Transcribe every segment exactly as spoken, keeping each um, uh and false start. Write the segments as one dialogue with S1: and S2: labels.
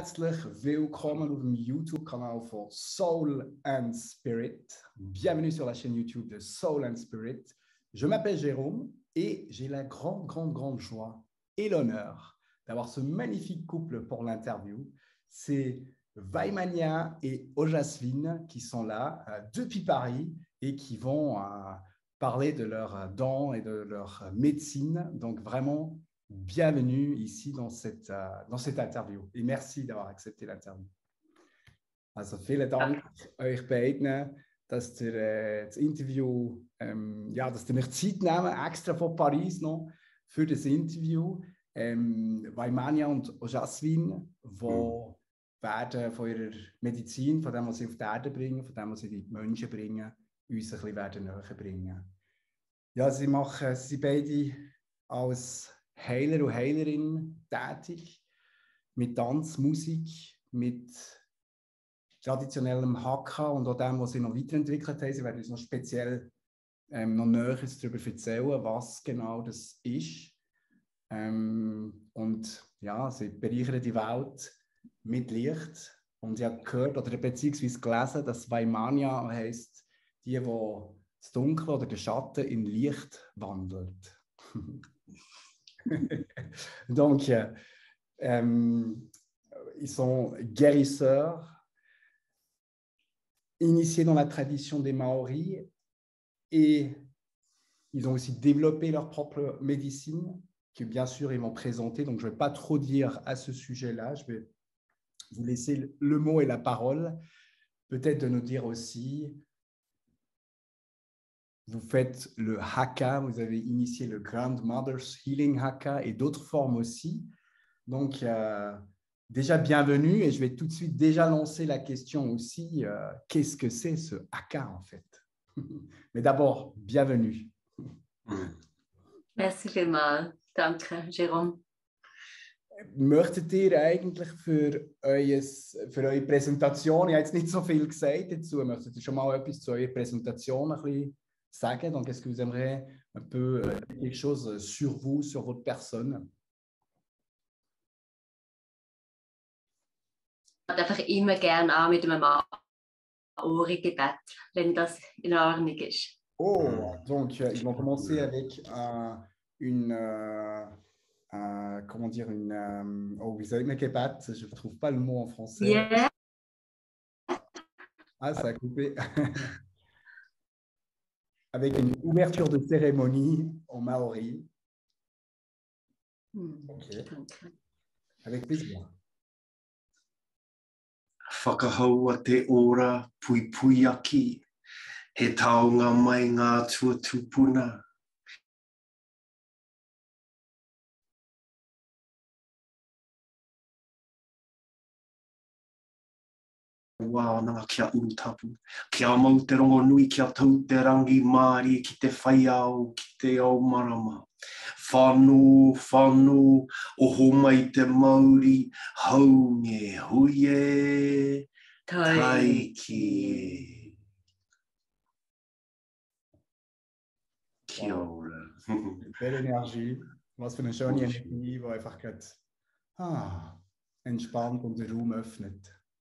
S1: herzlich willkommen auf dem YouTube-Kanal von Soul and Spirit. Bienvenue sur la chaîne YouTube de Soul and Spirit. Je m'appelle Jérôme et j'ai la grande, grande, grande joie et l'honneur d'avoir ce magnifique couple pour l'interview. C'est Vaimania et Ojasvin qui sont là euh, depuis Paris et qui vont euh, parler de leurs dons et de leur médecine. Donc vraiment, bienvenue ici dans cette, uh, dans cette interview et merci d'avoir accepté l'interview. Also vielen Dank euch beiden, dass ihr äh, das Interview, ähm, ja, dass ihr euch Zeit nehmen, extra von Paris noch für das Interview. Ähm, Vaimania und Ojasvin, die mm. werden von ihrer Medizin, von dem, was sie auf die Erde bringen, von dem, was sie die Menschen bringen, uns ein bisschen werden näher bringen. Ja, sie machen, sie beide als Heiler und Heilerin tätig, mit Tanz, Musik, mit traditionellem Hakka und auch dem, was sie noch weiterentwickelt haben. Sie werden uns noch speziell ähm, noch Näheres darüber erzählen, was genau das ist. Ähm, und ja, sie bereichern die Welt mit Licht. Und ich habe gehört oder beziehungsweise gelesen, dass Vaimania heisst, die, die das Dunkel oder der Schatten in Licht wandelt. Donc, euh, ils sont guérisseurs, initiés dans la tradition des Maoris et ils ont aussi développé leur propre médecine que bien sûr ils vont présenter. Donc, je ne vais pas trop dire à ce sujet-là. Je vais vous laisser le mot et la parole. Peut-être de nous dire aussi, vous faites le Hakka, vous avez initié le Grandmother's Healing Hakka et d'autres formes aussi. Donc, euh, déjà bienvenue et je vais tout de suite déjà lancer la question aussi, euh, qu'est-ce que c'est ce Hakka en fait? Mais d'abord, bienvenue.
S2: Merci vielmals. Danke, Jérôme.
S1: Möchtet ihr eigentlich für, eues, für eure Präsentation, ich habe jetzt nicht so viel gesagt dazu, möchtet ihr schon mal etwas zu eurer Präsentation ein bisschen sagen? Donc, est-ce que vous aimeriez un peu euh, quelque chose sur vous, sur votre personne?
S2: Ich fange einfach immer gerne an mit einem Maori-Gebet, wenn das in Ordnung ist.
S1: Oh, donc euh, ils vont commencer avec euh, une, euh, euh, comment dire, une, euh, oh, vous savez, Gebet, je ne trouve pas le mot en français.
S2: Yeah.
S1: Ah, ça a coupé. Avec une ouverture de cérémonie en maori.
S2: Mm,
S1: okay.
S2: Danke.
S1: Avec plaisir.
S3: Whakahaua te ora pui pui aki, he taonga mai ngā tua tupuna. Wao nanga kia utapu, kia mau te rongo nui kia tau te rangi Māori ki te whaiao ki te ao marama. Whanu, whanu, oho mai te Māori, haunge huie, taiki. Kia ora.
S1: Belle énergie. Was für eine schöne Energie, die einfach gerade ah, entspannt und den Raum öffnet.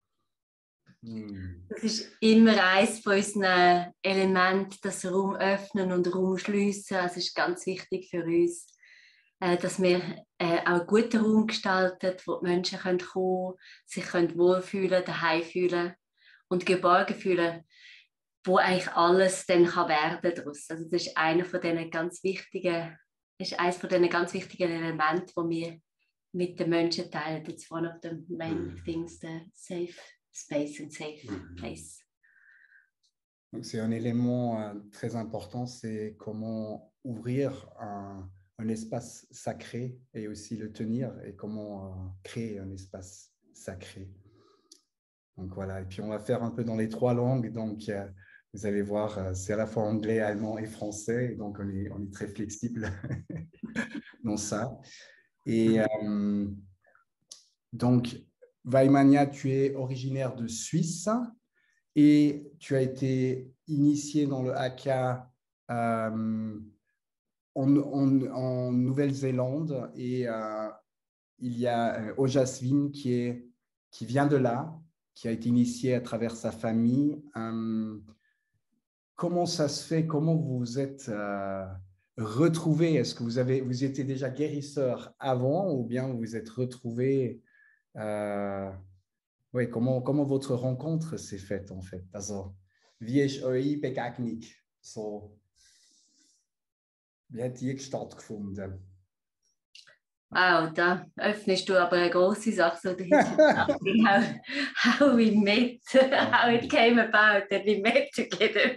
S2: Mm. Das ist immer eines von unseren Elementen, das Raum öffnen und Raum schliessen. Es ist ganz wichtig für uns, dass wir auch einen guten Raum gestalten, wo die Menschen kommen können, sich wohlfühlen, daheim fühlen und geborgen fühlen, wo eigentlich alles dann werden kann daraus. Also das ist einer von diesen ganz wichtigen, ist eines von diesen ganz wichtigen Elementen, die wir mit den Menschen teilen. It's one of the main things, the safe space and safe place.
S1: Donc c'est un élément euh, très important, c'est comment ouvrir un, un espace sacré et aussi le tenir et comment euh, créer un espace sacré. Donc voilà, et puis on va faire un peu dans les trois langues, donc euh, vous allez voir, euh, c'est à la fois anglais, allemand et français, donc on est, on est très flexible dans ça. Et euh, donc, Vaimania, tu es originaire de Suisse et tu as été initié dans le Hakka euh, en, en, en Nouvelle-Zélande et euh, il y a euh, Ojasvin qui est qui vient de là, qui a été initié à travers sa famille. Euh, comment ça se fait? Comment vous vous êtes euh, retrouvés? Est-ce que vous, avez, vous étiez déjà guérisseur avant ou bien vous vous êtes retrouvés euh, oui, comment, comment votre rencontre s'est faite en fait? Also, wie ist eure Begegnung so? Wie hat die stattgefunden?
S2: Wow, da öffnest du aber eine grosse Sache. So how, how we met, how it came about that we met together.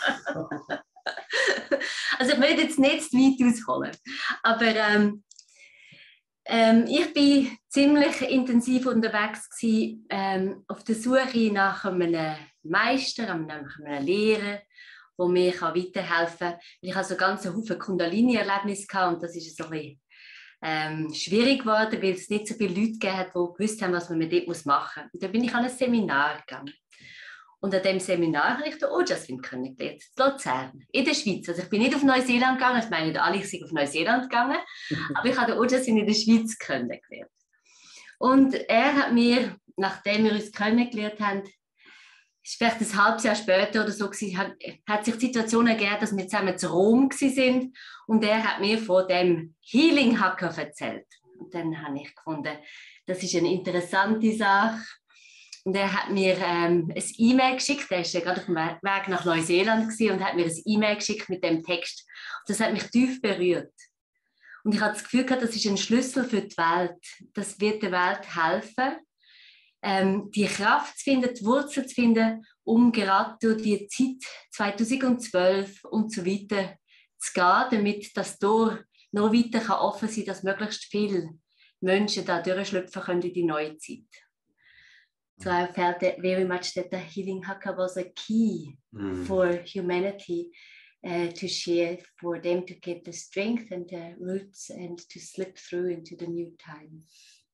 S2: Also ich möchte jetzt nicht zu weit ausholen, aber ähm, ähm, ich war ziemlich intensiv unterwegs gewesen, ähm, auf der Suche nach einem Meister, nach einem Lehrer, der mir weiterhelfen kann. Ich hatte so ganz viele Kundalini-Erlebnisse und das ist so ein bisschen Ähm, schwierig geworden, weil es nicht so viele Leute gegeben hat, die gewusst haben, was man mit dem machen muss. Und dann bin ich an ein Seminar gegangen. Und an diesem Seminar habe ich den Ojaswin kennengelernt, in Luzern, in der Schweiz. Also ich bin nicht auf Neuseeland gegangen, ich meine nicht alle, ich bin auf Neuseeland gegangen, aber ich habe den Ojaswin in der Schweiz kennengelernt. Und er hat mir, nachdem wir uns kennengelernt haben, vielleicht ein halbes Jahr später oder so, hat, hat sich die Situation ergeben, dass wir zusammen zu Rom waren und er hat mir von dem Healing Hacker erzählt. Und dann habe ich gefunden, das ist eine interessante Sache. Und er hat mir ähm, ein E-Mail geschickt, er war ja gerade auf dem Weg nach Neuseeland und hat mir ein E-Mail geschickt mit dem Text. Das hat mich tief berührt. Und ich hatte das Gefühl, das ist ein Schlüssel für die Welt. Das wird der Welt helfen, Ähm, die Kraft zu finden, die Wurzel zu finden, um gerade durch die Zeit zweitausendzwölf und so weiter zu gehen, damit das Tor noch weiter kann offen sein kann, dass möglichst viele Menschen da durchschlüpfen können in die neue Zeit. So I felt that very much that the Healing Haka was a key mm. for humanity uh, to share, for them to get the strength and the roots and to slip through into the new time.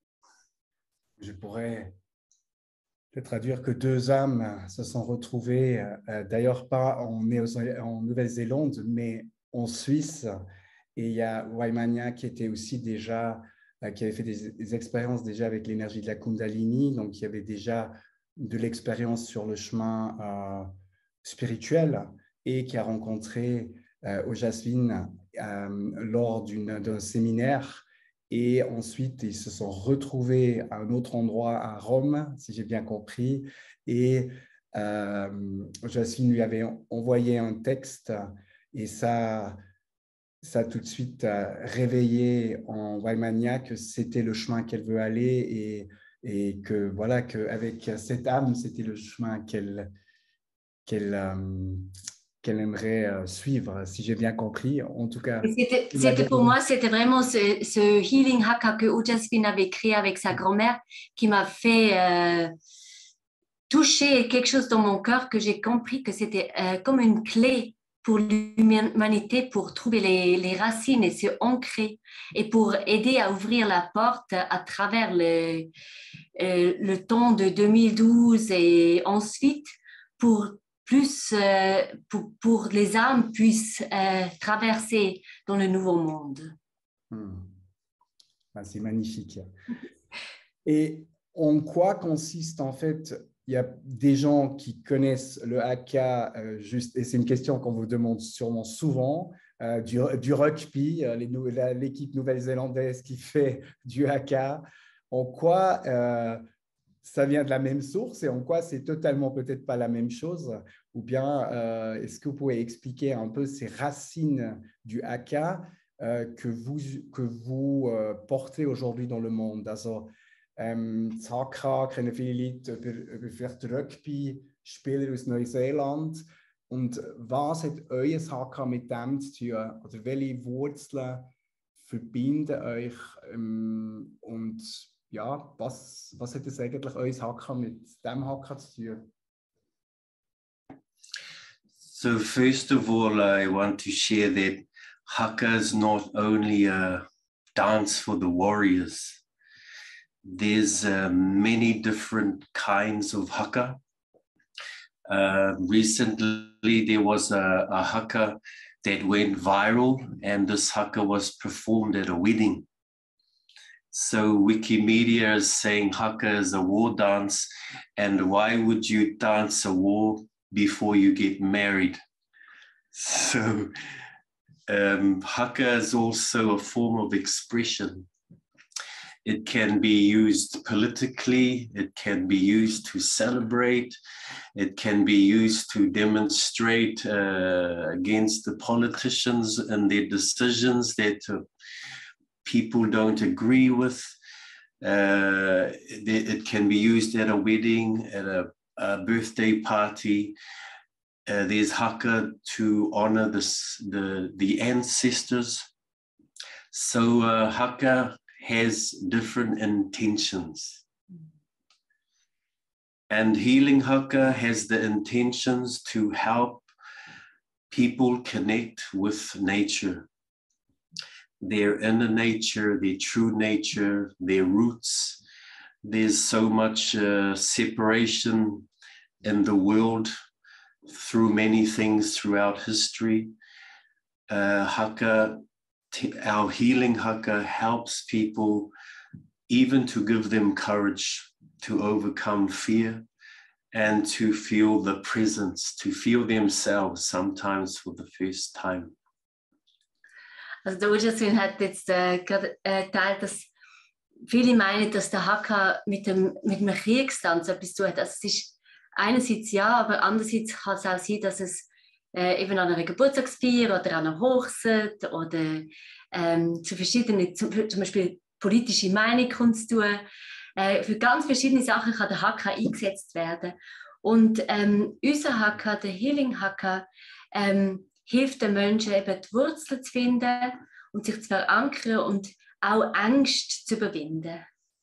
S1: Je pourrais peut-être dire que deux âmes se sont retrouvées, euh, d'ailleurs pas en, en Nouvelle-Zélande, mais en Suisse. Et il y a Waimania qui était aussi déjà, euh, qui avait fait des, des expériences déjà avec l'énergie de la Kundalini, donc qui avait déjà de l'expérience sur le chemin euh, spirituel et qui a rencontré euh, Ojaswin euh, lors d'un séminaire. Et ensuite, ils se sont retrouvés à un autre endroit à Rome, si j'ai bien compris. Et euh, Ojaswin lui avait envoyé un texte et ça, ça a tout de suite réveillé en Waimania que c'était le chemin qu'elle veut aller et, et que voilà, qu'avec cette âme, c'était le chemin qu'elle qu'elle euh, qu'elle aimerait euh, suivre, si j'ai bien compris. En tout cas,
S2: c'était pour moi, c'était vraiment ce, ce Healing Haka que Ojaswin avait créé avec sa grand-mère qui m'a fait euh, toucher quelque chose dans mon cœur que j'ai compris que c'était euh, comme une clé pour l'humanité, pour trouver les, les racines et se ancrer et pour aider à ouvrir la porte à travers le, euh, le temps de deux mille douze et ensuite pour plus euh, pour, pour les âmes puissent euh, traverser dans le nouveau monde.
S1: Hmm. Ah, c'est magnifique. Et en quoi consiste en fait, il y a des gens qui connaissent le haka, euh, juste, et c'est une question qu'on vous demande sûrement souvent, euh, du, du rugby, euh, l'équipe nouvelle-zélandaise qui fait du haka, en quoi euh, ça vient de la même source et en quoi c'est totalement peut-être pas la même chose, ou bien euh, est-ce que vous pouvez expliquer un peu ces racines du haka euh, que vous, que vous euh, portez aujourd'hui dans le monde? Also, ähm, das Haka kennen viele Leute über, über vielleicht Rugby-Spieler aus Neuseeland. Und was hat euer Haka mit dem zu tun? Oder welche Wurzeln verbinden euch? Ähm, und ja, was, was hat das eigentlich euer Haka mit dem Haka zu tun?
S3: So first of all, I want to share that haka is not only a dance for the warriors. There's uh, many different kinds of haka. Uh, recently, there was a, a haka that went viral, and this haka was performed at a wedding. So Wikimedia is saying haka is a war dance, and why would you dance a war before you get married? So um, haka is also a form of expression. It can be used politically, it can be used to celebrate, it can be used to demonstrate uh, against the politicians and their decisions that uh, people don't agree with. Uh, it can be used at a wedding, at a, a birthday party. Uh, there's haka to honor the, the, the ancestors. So uh, haka has different intentions. And healing haka has the intentions to help people connect with nature, their inner nature, their true nature, their roots. There's so much uh, separation in the world through many things throughout history. Uh, haka, our healing haka helps people even to give them courage to overcome fear and to feel the presence, to feel themselves sometimes for the first time.
S2: Also der Ujaswin hat jetzt äh, gerade äh, teilt, dass viele meinen, dass der Haka mit dem, mit dem Kriegstanz etwas zu tun hat. Also es ist einerseits ja, aber andererseits kann es auch sein, dass es äh, eben an einer Geburtstagsfeier oder an einer Hochzeit oder ähm, zu verschiedenen, zum, zum Beispiel politische Meinung kommt zu tun. Äh, für ganz verschiedene Sachen kann der Haka eingesetzt werden. Und ähm, unser Haka, der Healing Haka, ähm, hilft den Menschen eben die Wurzeln zu finden und sich zu verankern und auch Ängste zu überwinden.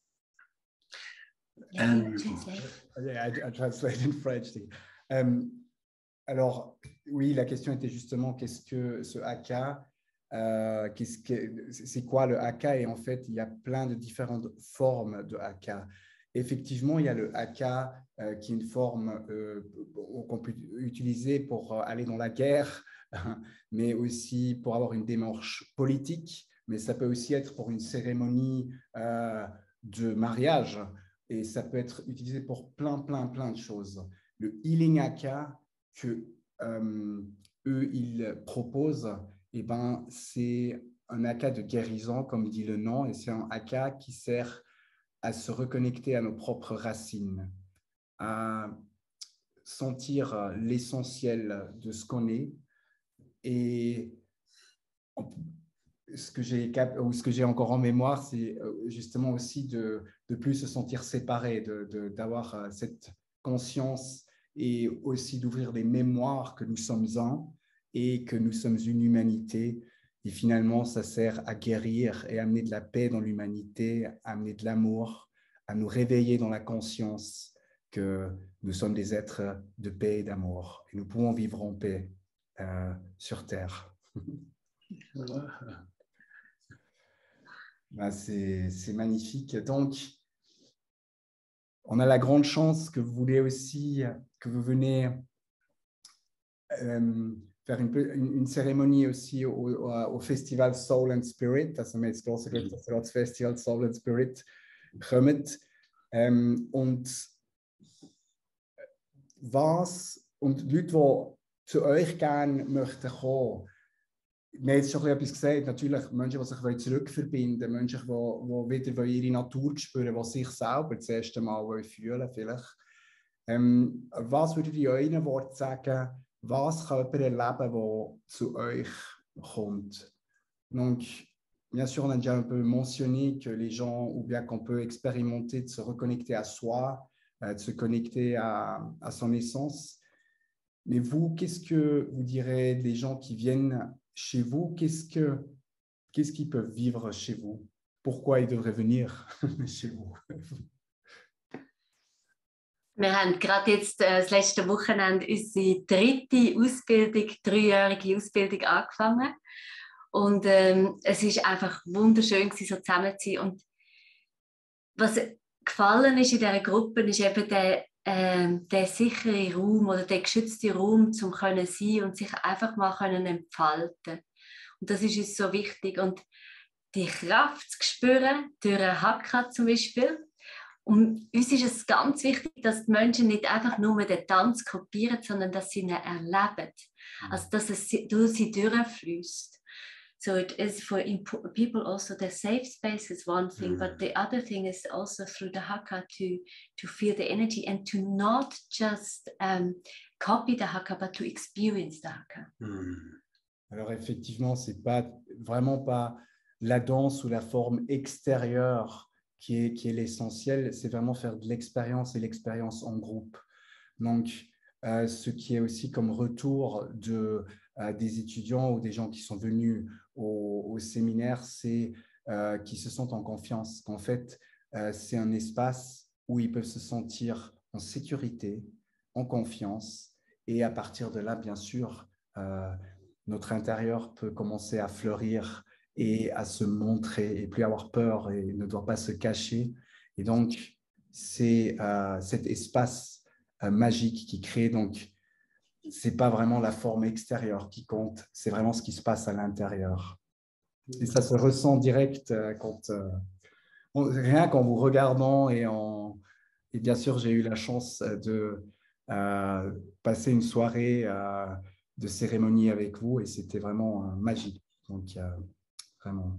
S1: Yeah, yeah, I, I translate in French. Um, alors, oui, la question était justement qu'est-ce que ce haka, euh, qu'est-ce que, c'est quoi le haka? Et en fait, il y a plein de différentes formes de haka. Effectivement, il y a le haka euh, qui est une forme euh, qu'on peut utiliser pour aller dans la guerre, mais aussi pour avoir une démarche politique, mais ça peut aussi être pour une cérémonie euh, de mariage, et ça peut être utilisé pour plein, plein, plein de choses. Le healing haka que euh, eux, ils proposent, eh ben, c'est un haka de guérison, comme dit le nom, et c'est un haka qui sert à se reconnecter à nos propres racines, à sentir l'essentiel de ce qu'on est. Et ce que j'ai ou ce que j'ai encore en mémoire, c'est justement aussi de de plus se sentir séparé, de, de d'avoir cette conscience et aussi d'ouvrir les mémoires que nous sommes un et que nous sommes une humanité. Et finalement, ça sert à guérir et amener de la paix dans l'humanité, amener de l'amour, à nous réveiller dans la conscience que nous sommes des êtres de paix et d'amour. Et nous pouvons vivre en paix euh, sur Terre. Ben, c'est, c'est magnifique. Donc, on a la grande chance que vous voulez aussi, que vous venez euh, faire une, une, une cérémonie aussi au, au, au Festival Soul and Spirit. Das haben wir jetzt große Glück, dass wir das Festival Soul and Spirit kommen. Ähm, und was, und Leute, die zu euch gerne möchten kommen, wir haben jetzt schon etwas gesagt, natürlich Menschen, die sich zurückverbinden wollen, Menschen, die, die wieder ihre Natur spüren, die sich selber das erste Mal fühlen vielleicht. Ähm, was würdet ihr in euren Worten sagen, was kann jemand erleben, der zu euch kommt? Donc, bien sûr, on a déjà un peu mentionné que les gens, ou bien qu'on peut expérimenter de se reconnecter à soi, euh, de se connecter à, à son essence. Mais vous, qu'est-ce que vous direz des gens qui viennent chez vous? Qu'est-ce que, qu'est-ce qu'ils peuvent vivre chez vous? Pourquoi ils devraient venir chez vous?
S2: Wir haben gerade jetzt äh, das letzte Wochenende unsere dritte Ausbildung, dreijährige Ausbildung angefangen. Und ähm, es ist einfach wunderschön gewesen, so zusammen zu sein. Und was gefallen ist in dieser Gruppe, ist eben der, äh, der sichere Raum oder der geschützte Raum, um können sein und sich einfach mal können entfalten. Und das ist uns so wichtig. Und die Kraft zu spüren, durch einen Haka zum Beispiel. Und uns ist es ganz wichtig, dass die Menschen nicht einfach nur den Tanz kopieren, sondern dass sie ihn erleben. Also, dass es durch sie durchfließt. So it is for people also the safe space is one thing, mm. but the other thing is also through the haka to to feel the energy and to not just um, copy the haka, but to experience the haka.
S1: Mm. Alors effectivement, c'est pas vraiment pas la danse ou la forme extérieure qui est qui est l'essentiel, c'est vraiment faire de l'expérience et l'expérience en groupe. Donc euh, ce qui est aussi comme retour de euh, des étudiants ou des gens qui sont venus Au, au séminaire, c'est euh, qu'ils se sentent en confiance, qu'en fait, euh, c'est un espace où ils peuvent se sentir en sécurité, en confiance, et à partir de là, bien sûr, euh, notre intérieur peut commencer à fleurir et à se montrer et plus avoir peur et ne doit pas se cacher. Et donc, c'est euh, cet espace euh, magique qui crée donc c'est pas vraiment la forme extérieure qui compte, c'est vraiment ce qui se passe à l'intérieur. Et ça se ressent direct quand, euh, rien qu'en vous regardant et en... Et bien sûr, j'ai eu la chance de euh, passer une soirée euh, de cérémonie avec vous et c'était vraiment euh, magique. Donc, euh, vraiment.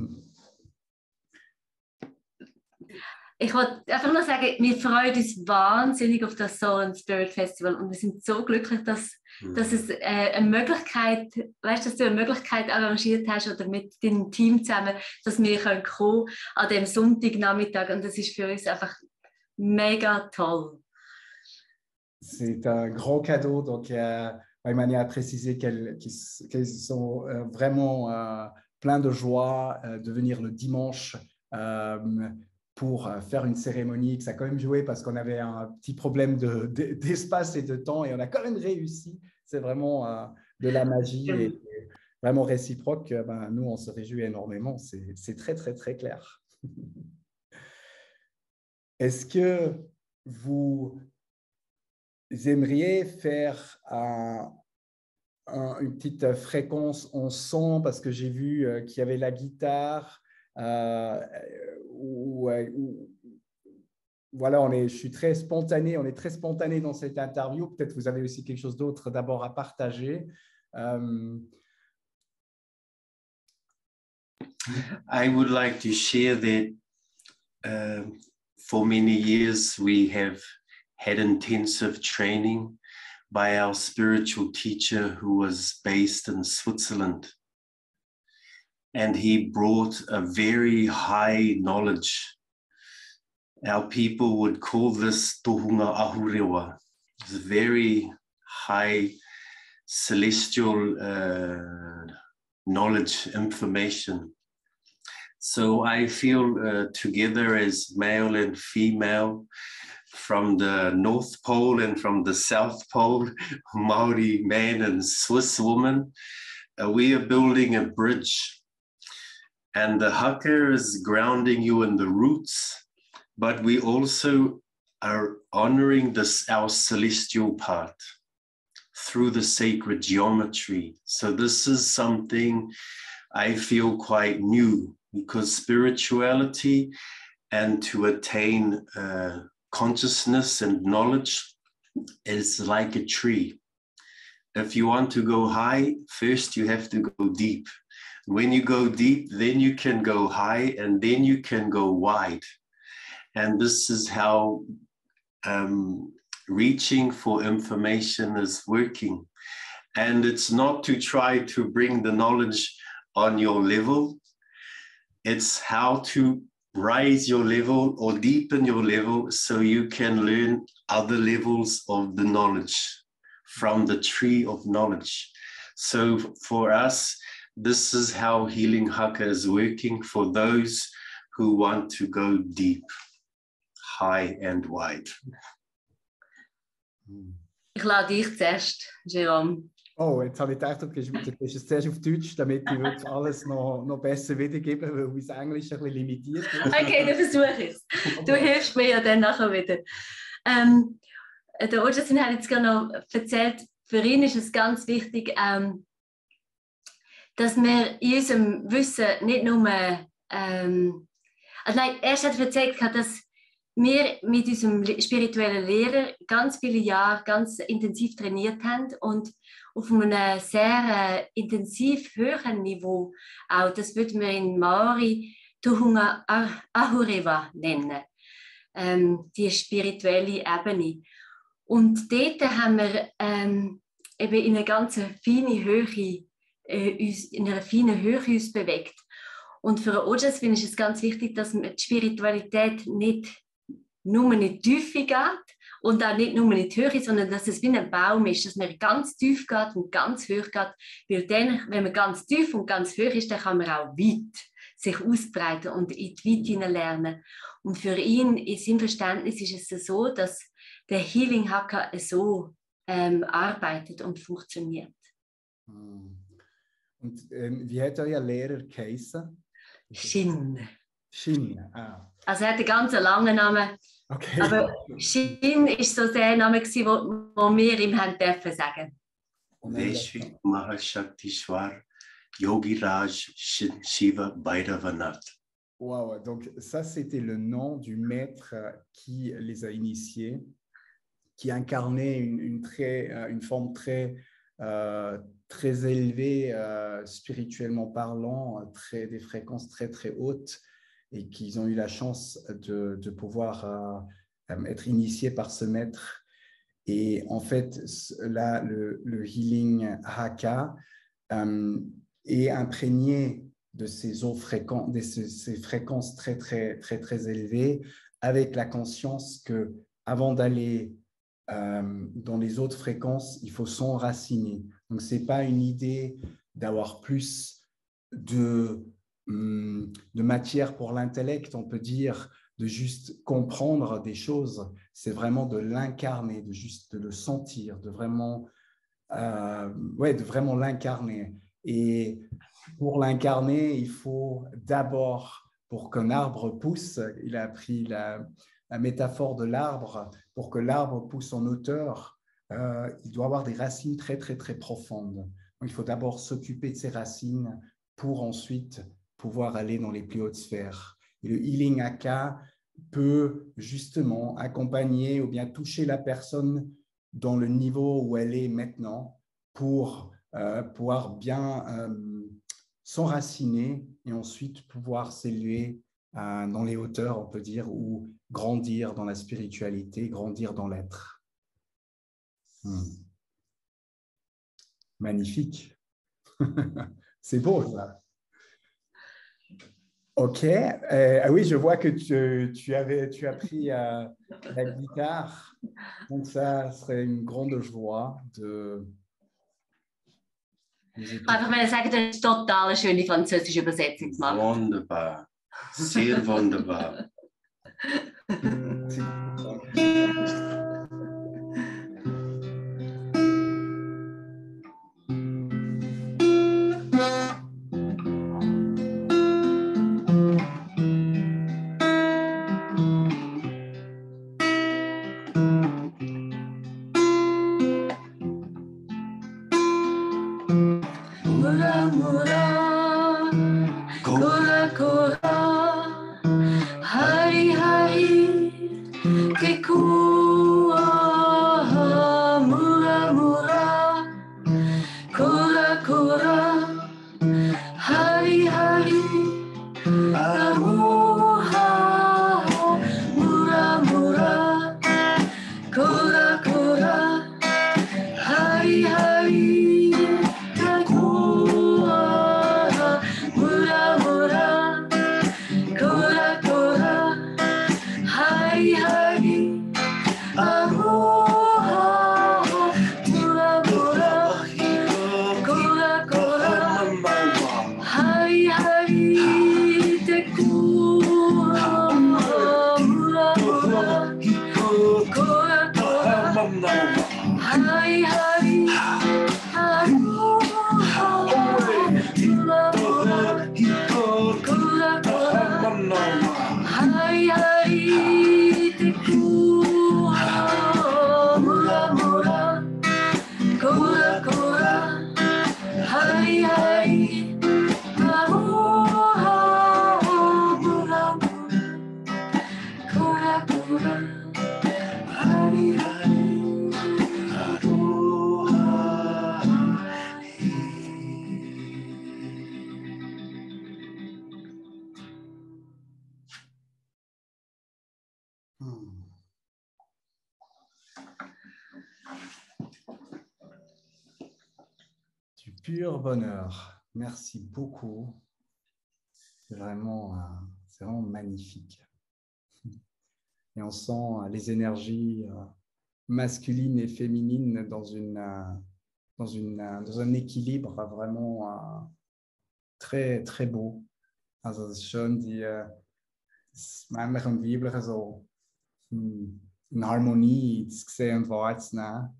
S2: Ich wollte einfach nur sagen, wir freuen uns wahnsinnig auf das Soul and Spirit Festival und wir sind so glücklich, dass, mhm. dass es äh, eine Möglichkeit, weißt, dass du eine Möglichkeit arrangiert hast oder mit deinem Team zusammen, dass wir können kommen an dem Sonntagnachmittag und das ist für uns einfach mega toll.
S1: C'est un grand cadeau, donc euh, Maïmani a précisé qu'elles qu'elles sont euh, vraiment euh, pleins de joie euh, de venir le dimanche euh, pour faire une cérémonie, que ça a quand même joué parce qu'on avait un petit problème de, de, d'espace et de temps et on a quand même réussi. C'est vraiment euh, de la magie et, et vraiment réciproque. Ben, nous, on se réjouit énormément. C'est, c'est très, très, très clair. Est-ce que vous aimeriez faire un, un, une petite fréquence en son parce que j'ai vu euh, qu'il y avait la guitare Euh, où, où, voilà, on est, je suis très spontané, on est très spontané dans cette interview. Peut-être vous avez aussi quelque chose d'autre d'abord à partager. Um...
S3: I would like to share that uh, for many years we have had intensive training by our spiritual teacher who was based in Switzerland. And he brought a very high knowledge. Our people would call this tohunga ahurewa. It's a very high celestial uh, knowledge, information. So I feel uh, together as male and female from the North Pole and from the South Pole, Maori man and Swiss woman, uh, we are building a bridge. And the haka is grounding you in the roots, but we also are honoring this, our celestial part through the sacred geometry. So this is something I feel quite new because spirituality and to attain uh, consciousness and knowledge is like a tree. If you want to go high, first you have to go deep. When you go deep, then you can go high and then you can go wide. And this is how um, reaching for information is working. And it's not to try to bring the knowledge on your level. It's how to raise your level or deepen your level so you can learn other levels of the knowledge from the tree of knowledge. So for us, this is how Healing Haka is working for those who want to go deep, high and wide.
S2: Ich lade dich zuerst, Jérôme.
S1: Oh, jetzt habe ich gedacht, okay, ich mache es zuerst auf Deutsch, damit ich alles noch, noch besser wiedergebe, weil mein Englisch ein bisschen limitiert ist.
S2: Okay, dann versuche ich es. Du hilfst mir ja dann nachher wieder. Ähm, der Ojasin hat jetzt gerade noch erzählt, für ihn ist es ganz wichtig, ähm, dass wir in unserem Wissen nicht nur, ähm, also nein, erst hat er erzählt, dass wir mit unserem spirituellen Lehrer ganz viele Jahre ganz intensiv trainiert haben und auf einem sehr äh, intensiv höheren Niveau, auch das würden wir in Maori Tuhunga Ahureva nennen, ähm, die spirituelle Ebene. Und dort haben wir ähm, eben in eine ganz feine Höhe, äh, uns, in einer feinen Höhe uns bewegt. Und für Ojas finde ich es ganz wichtig, dass die Spiritualität nicht nur in die Tiefe geht und auch nicht nur in die Höhe, sondern dass es wie ein Baum ist, dass man ganz tief geht und ganz hoch geht. Weil dann, wenn man ganz tief und ganz hoch ist, dann kann man auch weit sich ausbreiten und in die Weite hineinlernen. Und für ihn, in seinem Verständnis, ist es so, dass der Healing Haka so ähm, arbeitet und funktioniert.
S1: Und ähm, wie hat euer Lehrer geheißen?
S2: Shin.
S1: Shin, ah.
S2: Also er hat einen ganz langen Namen.
S1: Okay.
S2: Aber Shin war so der Name, den wir ihm haben dürfen sagen.
S3: Vaishvik Mahashaktishwar Yogiraj Shiva Bhairavanath.
S1: Wow, donc ça c'était le nom du maître qui les a initiés, qui incarnait une, une, très, une forme très, euh, très élevée, euh, spirituellement parlant, très, des fréquences très très hautes, et qu'ils ont eu la chance de, de pouvoir euh, être initiés par ce maître. Et en fait, là, le, le healing Haka euh, est imprégné de ces eaux fréquentes, de ces, ces fréquences très, très, très, très élevées, avec la conscience que avant d'aller euh, dans les autres fréquences, il faut s'enraciner. Donc, ce n'est pas une idée d'avoir plus de, de matière pour l'intellect, on peut dire, de juste comprendre des choses. C'est vraiment de l'incarner, de juste de le sentir, de vraiment, euh, ouais, de vraiment l'incarner. Et pour l'incarner, il faut d'abord, pour qu'un arbre pousse, il a pris la, la métaphore de l'arbre, pour que l'arbre pousse en hauteur, euh, il doit avoir des racines très, très, très profondes. Donc, il faut d'abord s'occuper de ces racines pour ensuite pouvoir aller dans les plus hautes sphères. Et le healing Haka peut justement accompagner ou bien toucher la personne dans le niveau où elle est maintenant pour euh, pouvoir bien euh, s'enraciner et ensuite pouvoir s'élever euh, dans les hauteurs, on peut dire, ou grandir dans la spiritualité, grandir dans l'être. Hmm. Magnifique. C'est beau, ça. Ok. Euh, ah oui, je vois que tu, tu, avais, tu as pris euh, la guitare. Donc, ça serait une grande joie de...
S2: Einfach mal sagen, das ist total eine schöne französische Übersetzung gemacht.
S3: Wunderbar. Sehr wunderbar.
S4: Hari hari
S1: Hmm. Du pur bonheur. Merci beaucoup. C'est vraiment, euh, c'est vraiment magnifique. Et on sent les énergies euh, masculines et féminines dans, une, euh, dans, une, euh, dans un équilibre vraiment euh, très, très beau. Also es ist schön, die, äh, das Männliche und Weibliche so in Harmonie zu sehen und wahrzunehmen.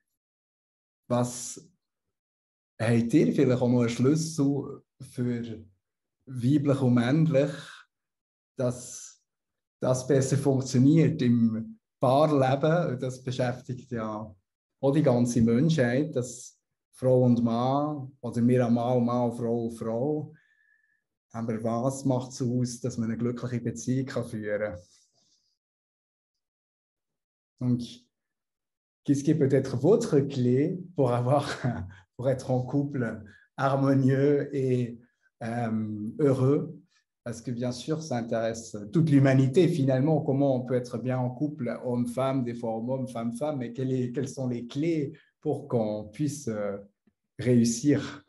S1: Was habt ihr vielleicht auch noch einen Schlüssel für weiblich und männlich, dass das besser funktioniert im Paarleben? Das beschäftigt ja auch die ganze Menschheit, dass Frau und Mann oder wir am Mann, Mann, Frau, Frau. Aber was macht es aus, dass man eine glückliche Beziehung kann führen kann? Donc, qu'est-ce qui est peut-être votre clé pour, avoir, pour être en couple harmonieux et euh, heureux? Parce que bien sûr, ça intéresse toute l'humanité finalement, comment on peut être bien en couple, homme-femme, des fois homme-homme, femme-femme, mais quelles, est, quelles sont les clés pour qu'on puisse euh, réussir?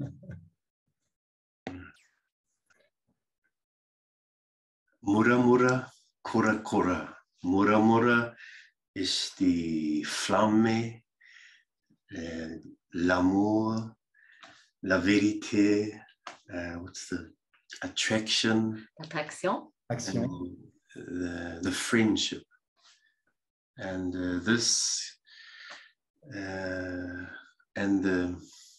S3: Mura mura, kura kura. Mura mura is die Flamme, uh, l'amour, la vérité, uh, what's the attraction?
S2: Attraction.
S1: Action.
S3: The, the friendship. And uh, this, uh, and the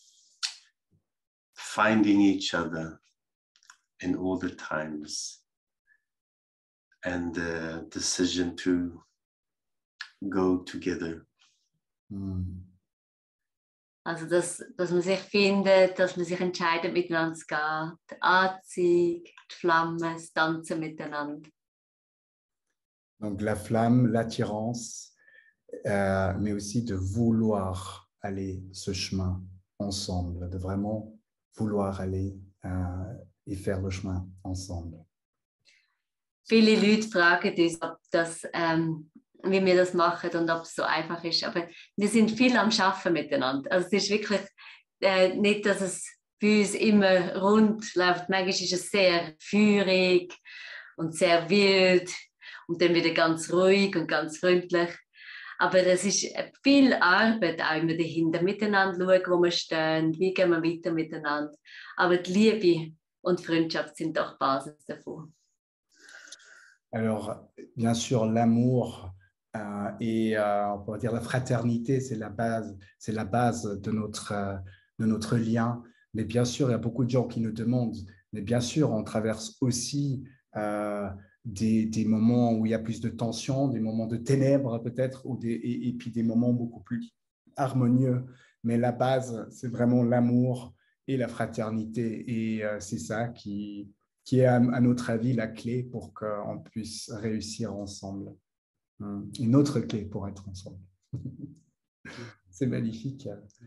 S3: finding each other in all the times. And the decision to go together.
S1: Mm.
S2: Also, dass, dass man sich findet, dass man sich entscheidet, miteinander zu gehen. Die Anziehung, die Flamme, das Tanzen miteinander.
S1: Donc la flamme, l'attirance, euh, mais aussi de vouloir aller ce chemin ensemble, de vraiment vouloir aller euh, et faire le chemin ensemble.
S2: Viele Leute fragen uns, ob das, ähm, wie wir das machen und ob es so einfach ist. Aber wir sind viel am Arbeiten miteinander. Also es ist wirklich äh, nicht, dass es bei uns immer rund läuft. Manchmal ist es sehr feurig und sehr wild und dann wieder ganz ruhig und ganz freundlich. Aber es ist viel Arbeit auch immer dahinter, miteinander schauen, wo wir stehen, wie gehen wir weiter miteinander. Aber die Liebe und die Freundschaft sind doch die Basis davon.
S1: Alors, bien sûr, l'amour euh, et euh, on pourrait dire la fraternité, c'est la base, c'est la base de notre, euh, de notre lien. Mais bien sûr, il y a beaucoup de gens qui nous demandent. Mais bien sûr, on traverse aussi euh, des, des moments où il y a plus de tension, des moments de ténèbres peut-être, ou des, et, et puis des moments beaucoup plus harmonieux. Mais la base, c'est vraiment l'amour et la fraternité. Et euh, c'est ça qui... qui est, à, à notre avis, la clé pour qu'on puisse réussir ensemble. Une autre clé pour être ensemble. C'est magnifique.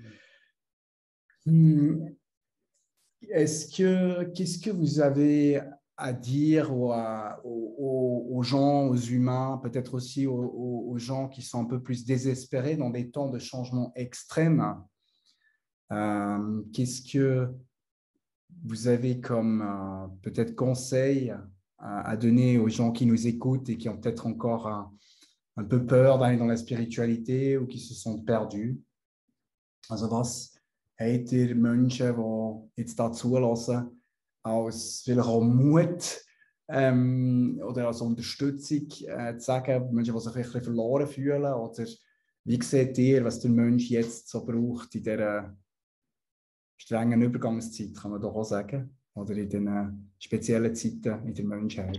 S1: Est-ce que, qu'est-ce que vous avez à dire aux, aux, aux gens, aux humains, peut-être aussi aux, aux gens qui sont un peu plus désespérés dans des temps de changement extrême? Euh, qu'est-ce que vous avez comme euh, peut-être conseil à, à donner aux gens qui nous écoutent et qui ont peut-être encore un, un peu peur d'aller dans la spiritualité ou qui se sentent perdus? Also was habt ihr Menschen, die jetzt da zulassen, als vielleicht auch Mut ähm, oder als Unterstützung äh, zu sagen, Menschen, die sich ein bisschen verloren fühlen? Oder wie seht ihr, was der Mensch jetzt so braucht in dieser strengen Übergangszeit, kann man doch auch sagen, oder in den speziellen Zeiten in der Menschheit?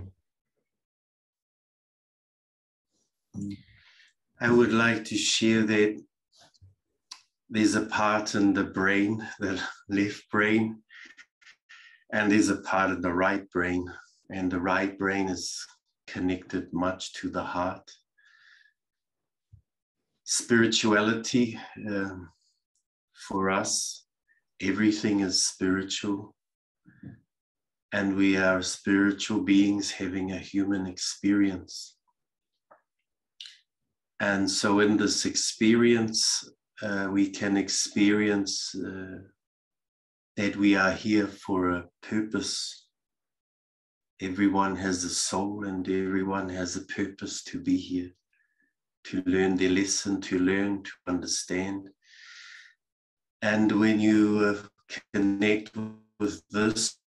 S3: I would like to share that there's a part in the brain, the left brain, and there's a part in the right brain, and the right brain is connected much to the heart. Spirituality, um, for us, everything is spiritual, and we are spiritual beings having a human experience. And so in this experience, uh, we can experience uh, that we are here for a purpose. Everyone has a soul and everyone has a purpose to be here, to learn their lesson, to learn, to understand. And when you uh, connect with this,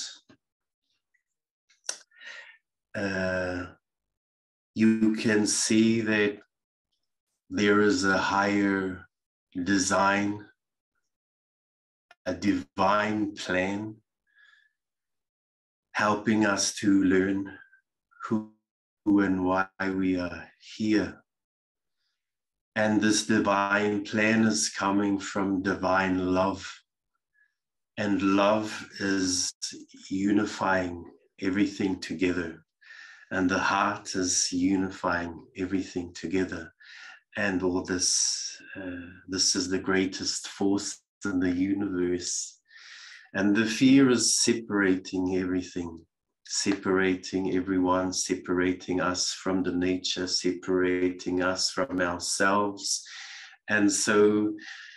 S3: uh, you can see that there is a higher design, a divine plan, helping us to learn who, who and why we are here. And this divine plan is coming from divine love. And love is unifying everything together. And the heart is unifying everything together. And all this, uh, this is the greatest force in the universe. And the fear is separating everything, separating everyone, separating us from the nature, separating us from ourselves. And so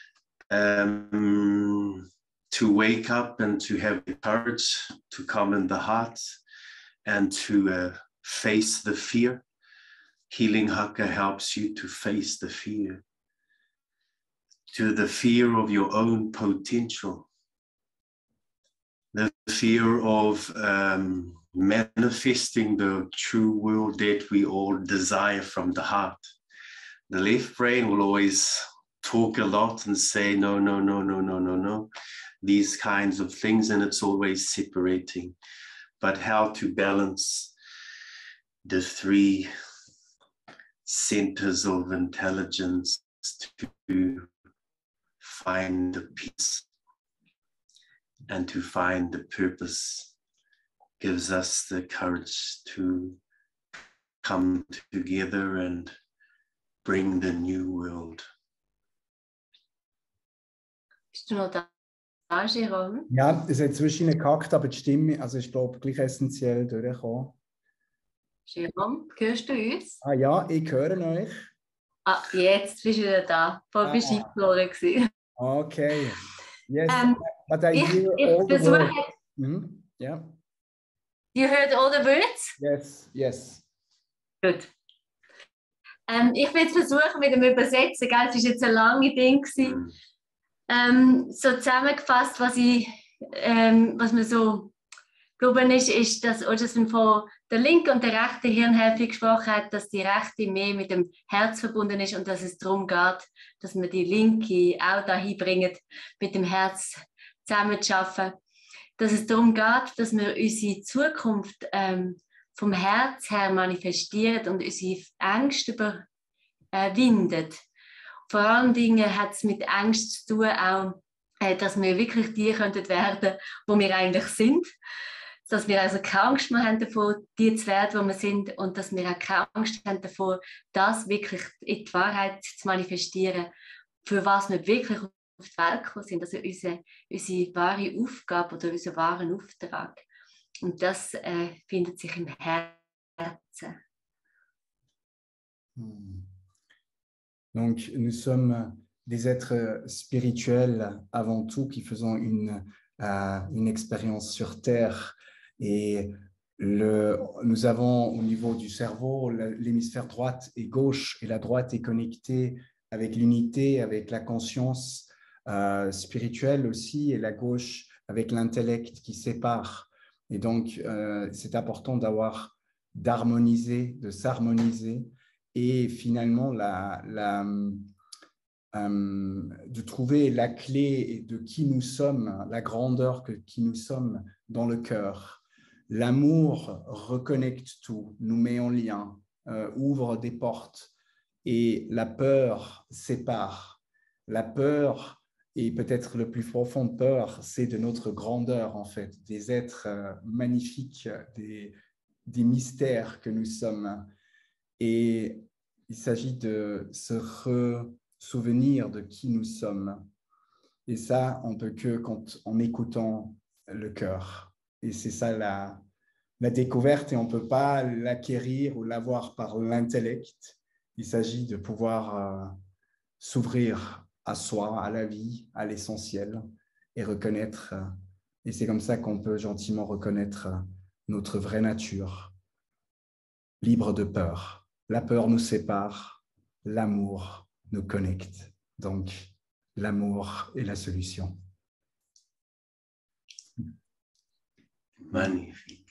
S3: um, to wake up and to have the courage to come in the heart and to uh, face the fear. Healing Haka helps you to face the fear, to the fear of your own potential, the fear of um, manifesting the true world that we all desire from the heart. The left brain will always talk a lot and say, no, no, no, no, no, no, no, these kinds of things, and it's always separating. But how to balance the three centers of intelligence to find the peace and to find the purpose gives us the courage to come together and bring the new world.
S2: Bist du noch da, Jérôme?
S1: Ja, es hat zwischen gekackt, aber die Stimme, also ich glaube, gleich essentiell durchgekommen.
S2: Jérôme, hörst du uns?
S1: Ah ja, ich höre euch.
S2: Ah, jetzt bist du wieder da. Vorher bist du
S1: Ah.
S2: eingeflogen gewesen.
S1: Okay. Yes,
S2: Um,
S1: but I
S2: ich
S1: hear
S2: ich
S1: all the
S2: versuche...
S1: words. Mhm. Yeah.
S2: You heard all the words?
S1: Yes, yes.
S2: Gut. Ähm, ich will jetzt versuchen mit dem Übersetzen, gell? Es war jetzt ein langes Ding.
S3: Mm.
S2: Ähm, so zusammengefasst, was ich, ähm, was mir so glauben ist, ist, dass, oder dass man von der linken und der rechten Hirnhälfte gesprochen hat, dass die rechte mehr mit dem Herz verbunden ist und dass es darum geht, dass man die linke auch dahin bringt, mit dem Herz zusammen zu arbeiten. Dass es darum geht, dass wir unsere Zukunft ähm, vom Herz her manifestieren und unsere Ängste überwinden. Vor allen Dingen hat es mit Angst zu tun, auch, äh, dass wir wirklich die könnten werden, wo wir eigentlich sind. Dass wir also keine Angst mehr haben davor, die zu werden, wo wir sind, und dass wir auch keine Angst haben davor, das wirklich in die Wahrheit zu manifestieren, für was wir wirklich auf die Welt gekommen sind, also unsere, unsere wahre Aufgabe oder unseren wahren Auftrag. Und das äh, findet sich im Herzen.
S1: Hmm. Donc, nous sommes des êtres spirituels avant tout qui faisons une, euh, une expérience sur Terre. Et le, nous avons au niveau du cerveau, l'hémisphère droite et gauche, et la droite est connectée avec l'unité, avec la conscience euh, spirituelle aussi, et la gauche avec l'intellect qui sépare. Et donc, euh, c'est important d'avoir, d'harmoniser, de s'harmoniser, et finalement la, la, euh, de trouver la clé de qui nous sommes, la grandeur que qui nous sommes dans le cœur. L'amour reconnecte tout, nous met en lien, euh, ouvre des portes, et la peur sépare. La peur, et peut-être le plus profond de peur, c'est de notre grandeur en fait, des êtres euh, magnifiques, des, des mystères que nous sommes. Et il s'agit de se ressouvenir de qui nous sommes. Et ça, on ne peut que quand, en écoutant le cœur. Et c'est ça la, la découverte, et on ne peut pas l'acquérir ou l'avoir par l'intellect. il s'agit de pouvoir euh, s'ouvrir à soi, à la vie, à l'essentiel et reconnaître. Euh, et c'est comme ça qu'on peut gentiment reconnaître euh, notre vraie nature, libre de peur. La peur nous sépare, l'amour nous connecte. Donc, l'amour est la solution.
S3: Magnifique.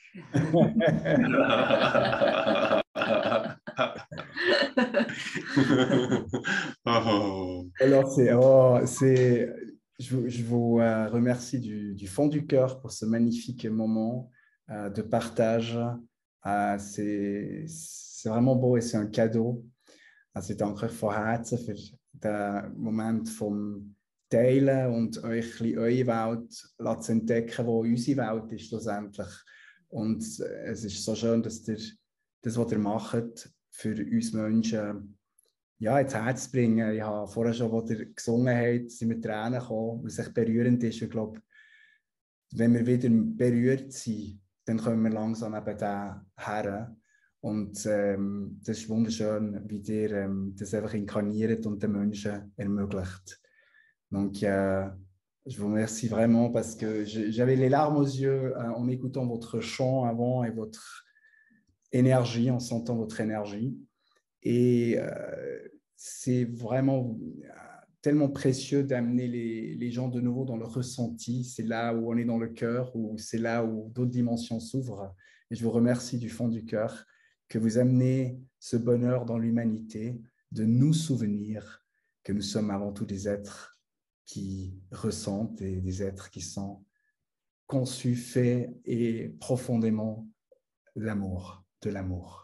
S3: Oh.
S1: Alors, c'est, oh, c'est, je, je vous euh, remercie du, du fond du cœur pour ce magnifique moment euh, de partage. Euh, c'est, c'est vraiment beau et c'est un cadeau. Also ich danke euch von Herzen für den Moment vom Teilen und euch ein bisschen eure Welt zu entdecken, wo unsere Welt ist schlussendlich. Und es ist so schön, dass ihr das, was ihr macht, für uns Menschen ja, ins Herz bringen. Ich habe vorher schon, als ihr gesungen habt, sind mir Tränen gekommen, was echt berührend ist. Ich glaube, wenn wir wieder berührt sind, dann kommen wir langsam eben da her. Und ähm, das ist wunderschön, wie ihr ähm, das einfach inkarniert und den Menschen ermöglicht. Donc, euh, je vous remercie vraiment parce que j'avais les larmes aux yeux euh, en écoutant votre chant avant et votre énergie, en sentant votre énergie. Et euh, c'est vraiment tellement précieux d'amener les, les gens de nouveau dans le ressenti. C'est là où on est dans le cœur, où c'est là où d'autres dimensions s'ouvrent. Et je vous remercie du fond du cœur que vous amenez ce bonheur dans l'humanité, de nous souvenir que nous sommes avant tout des êtres qui ressentent et des êtres qui sont conçus, faits et profondément l'amour, de l'amour.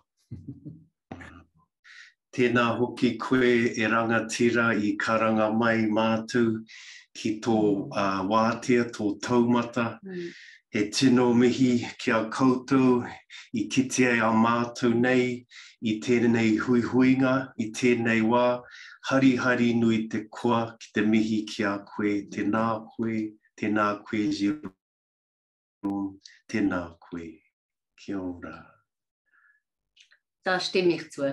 S3: Tēnā hoki koe e rangatira I karanga mai mātou ki tō uh, wātea, tō taumata. Mm. He tino mihi kia koutou I kitea a mātou nei, I tēnei hui huinga, I tēnei wā, hari hari nui te kua ki te mihi kia koe, tēnā koe, tēnā koe Jerome, tēnā koe, kia ora.
S2: Da stimme ich zu.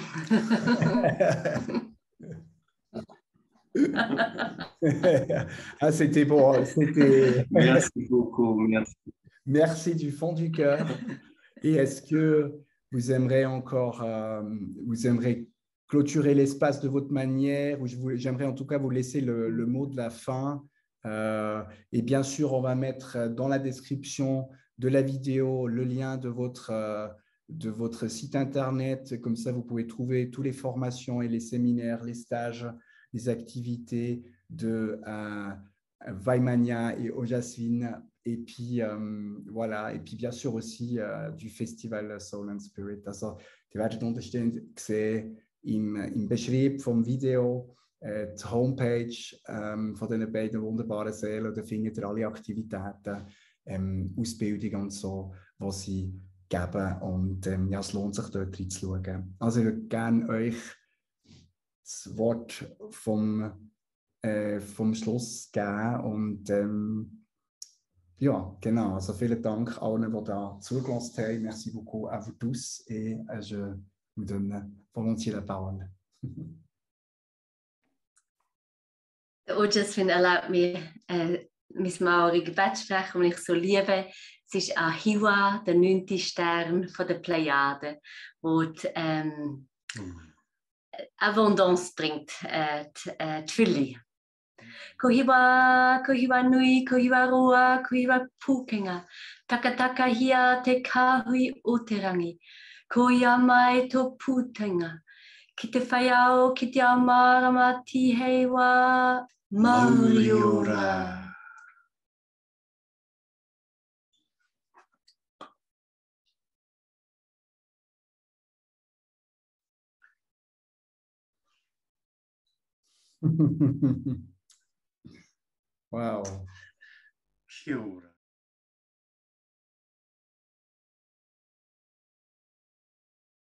S1: Ah, c'était bon, c'était...
S3: Merci beaucoup, merci.
S1: Merci du fond du cœur. Et est-ce que vous aimeriez encore, euh, vous aimeriez clôturer l'espace de votre manière, ou j'aimerais en tout cas vous laisser le, le mot de la fin. Euh, et bien sûr, on va mettre dans la description de la vidéo le lien de votre... Euh, de votre site internet, comme ça vous pouvez trouver toutes les formations et les séminaires, les stages, les activités de euh, Vaimania et Ojasvin, et puis euh, voilà, et puis bien sûr aussi euh, du Festival Soul and Spirit. Also, die werdet unterstehen sehen im, im Beschrieb vom Video, äh, die Homepage ähm, von den beiden wunderbaren Seelen, da findet ihr alle Aktivitäten, ähm, Ausbildungen und so, was sie geben und ähm, ja, es lohnt sich dort reinzuschauen. Also ich würde gerne euch das Wort vom, äh, vom Schluss geben und ähm, ja, genau, also vielen Dank allen, die da zugelassen haben. Merci beaucoup à vous tous et euh, je vous donne volontiers la parole.
S2: Ojasvin erlaubt mir, äh, mein Maori Gebet sprechen, und ich so liebe. Es ist Ahiwa, der neunte Stern von der Plejade, wo die ähm, mm. Abundance bringt, äh, die, äh, die Fülle. Kohiwa, kohiwa nui, kohiwa rua, kohiwa pukenga, takataka hia te kahui uterangi, koia mai to putenga, ki te whaiao, ki te amarama tiheiwa, mauri ora.
S1: Wow.
S3: Kia ora.